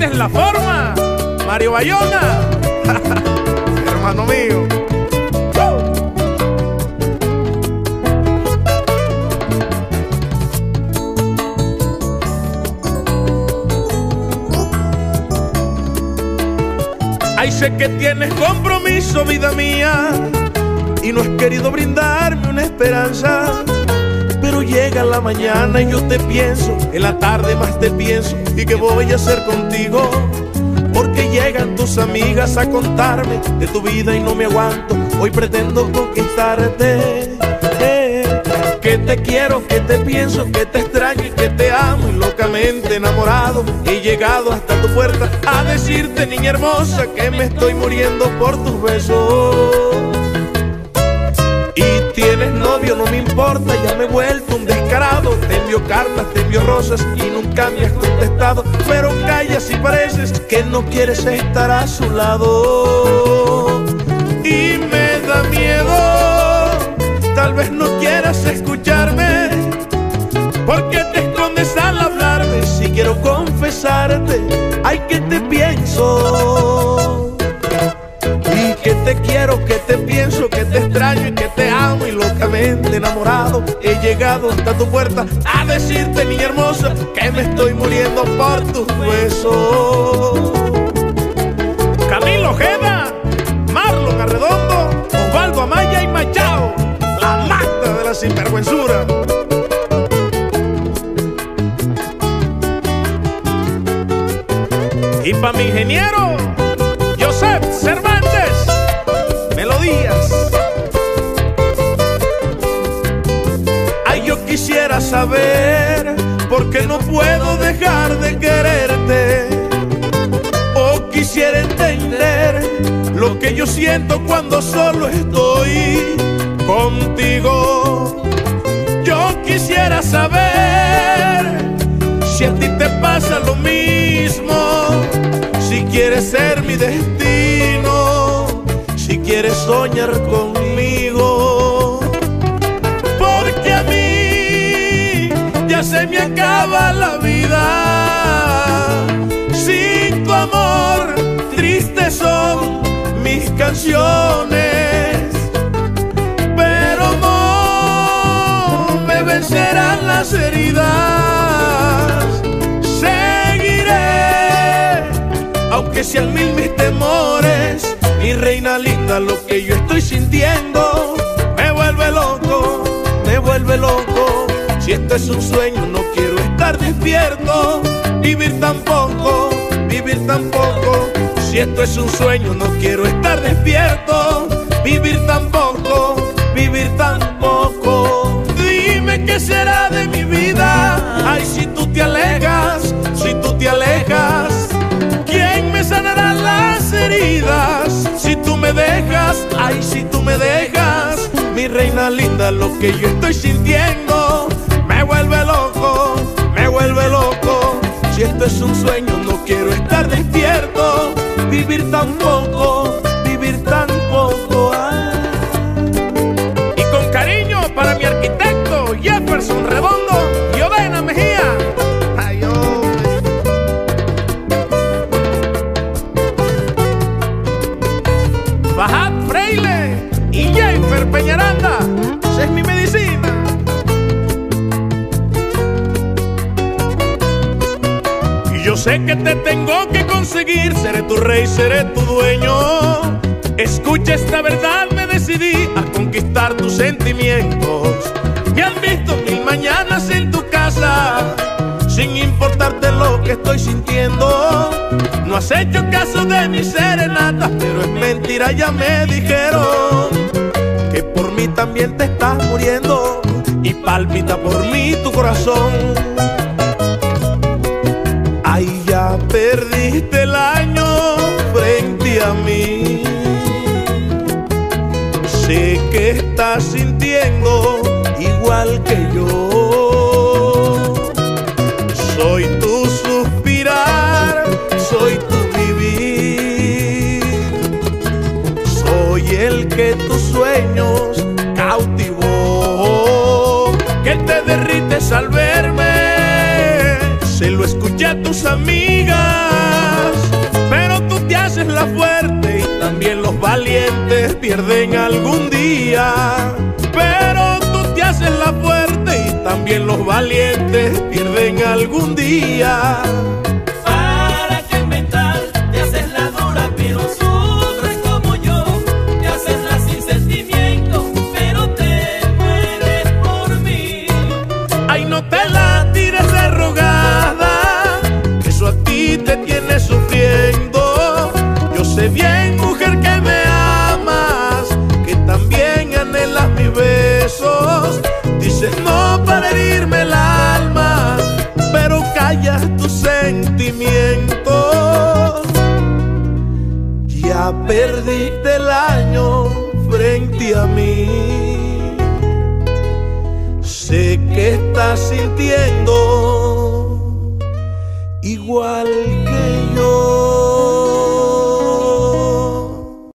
Esta es la forma, Mario Bayona, hermano mío. Ay, sé que tienes compromiso, vida mía, y no has querido brindarme una esperanza. Pero llega la mañana y yo te pienso, en la tarde más te pienso. ¿Y qué voy a hacer contigo? Porque llegan tus amigas a contarme de tu vida y no me aguanto. Hoy pretendo conquistarte. Que te quiero, que te pienso, que te extraño y que te amo. Y locamente enamorado he llegado hasta tu puerta a decirte, niña hermosa, que me estoy muriendo por tus besos. Y tienes novio, no me importa, ya me he vuelto un descarado. Te envío cartas, te envío rosas y nunca me has contestado. Pero callas y pareces que no quieres estar a su lado. Y me da miedo, tal vez no quieras escucharme, porque te escondes al hablarme. Si quiero confesarte, ay, que te pienso y que te quiero, que te pienso, que te extraño y que te amo. Y locamente enamorado he llegado hasta tu puerta a decirte, niña hermosa, que me estoy muriendo por tus besos. Camilo Ojeda, Marlon Arredondo, Osvaldo Amaya y Machado, la Magda de la sinvergüenzura. Y pa' mi ingeniero Joseph Cervantes, melodías. Ay, yo quisiera saber por qué no puedo dejar de quererte, o quisiera entender lo que yo siento cuando solo estoy contigo. Yo quisiera saber si a ti te pasa lo mismo, si quieres ser mi destino, si quieres soñar conmigo. Porque a mí ya se me acaba la vida. Sin tu amor, tristes son mis canciones, pero no me vencerán las heridas. Seguiré, aunque sean mil mis temores. Mi reina linda, lo que yo estoy sintiendo me vuelve loco, me vuelve loco. Si esto es un sueño, no quiero estar despierto. Vivir tampoco, vivir tampoco. Si esto es un sueño, no quiero estar despierto. Vivir tampoco, vivir tampoco. Dime qué será de mi vida. Ay, si tú te alejas, si tú te alejas, ¿quién me sanará las heridas? Si tú me dejas, ay, si tú me dejas. Mi reina linda, lo que yo estoy sintiendo me vuelve loco, me vuelve loco. Si esto es un sueño, no quiero estar despierto. Vivir tampoco, vivir tampoco. Y con cariño para mi arquitecto Jefferson Redondo y Odena Mejía. Ay, oh. Bajat Freile y Jennifer Peñaranda, esa es mi medicina. Yo sé que te tengo que conseguir, seré tu rey, seré tu dueño. Escucha esta verdad, me decidí a conquistar tus sentimientos. Me han visto mil mañanas en tu casa, sin importarte lo que estoy sintiendo. No has hecho caso de mis serenatas, pero es mentira, ya me dijeron que por mí también te estás muriendo y palpita por mí tu corazón. Ay, ya perdiste el año frente a mí. Sé que estás sintiendo igual que yo. Soy tu suspirar, soy tu vivir. Soy el que tus sueños cautivó, que te derrites al verme. Se lo escuché a tus amigas haces la fuerte y también los valientes pierden algún día. Pero tú te haces la fuerte y también los valientes pierden algún día. ¿Para qué inventar? Te haces la dura pero sufres como yo. Te haces la sin sentimiento pero te mueres por mí. Ay, no te la tires de rogada, que eso a ti te tiene sufriendo. Yo sé bien, mujer, que me amas, que también anhelas mis besos. Dices no para herirme el alma, pero callas tus sentimientos. Ya perdiste el año frente a mí. Sé que estás sintiendo